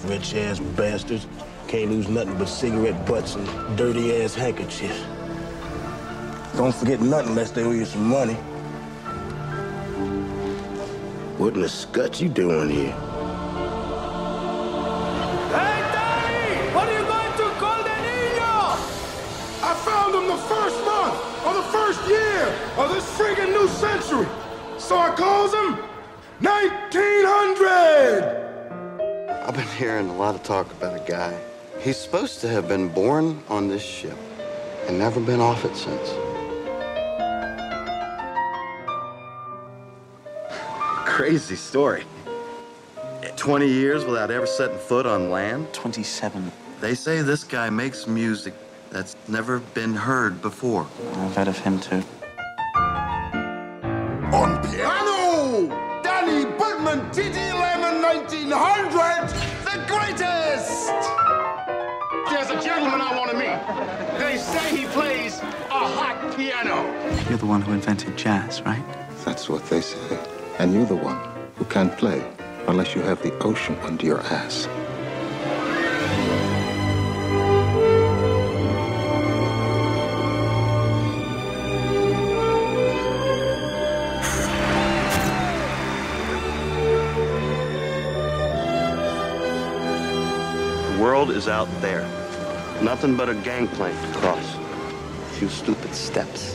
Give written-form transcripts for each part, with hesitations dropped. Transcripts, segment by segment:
Rich-ass bastards. Can't lose nothing but cigarette butts and dirty-ass handkerchiefs. Don't forget nothing unless they owe you some money. What in the scut you doing here? Hey, Daddy! What are you going to call the Ennio? I found him the first month of the first year of this friggin' new century. So I calls him 1900! I've been hearing a lot of talk about a guy. He's supposed to have been born on this ship and never been off it since. Crazy story. 20 years without ever setting foot on land. 27. They say this guy makes music that's never been heard before. I've heard of him too. On piano, Danny Budman, Titty Lemon 1900, the greatest! There's a gentleman I want to meet. They say he plays a hot piano. You're the one who invented jazz, right? That's what they say. And you're the one who can't play unless you have the ocean under your ass. The world is out there. Nothing but a gangplank to cross. A few stupid steps.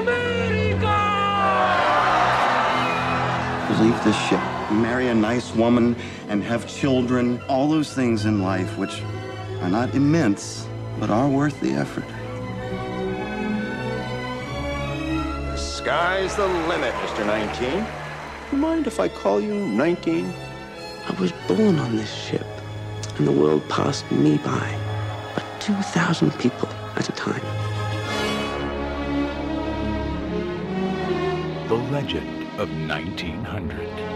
Leave this ship, marry a nice woman, and have children. All those things in life which are not immense, but are worth the effort. The sky's the limit, Mr. 19. You mind if I call you 19? I was born on this ship, and the world passed me by. But 2,000 people at a time. The legend of 1900.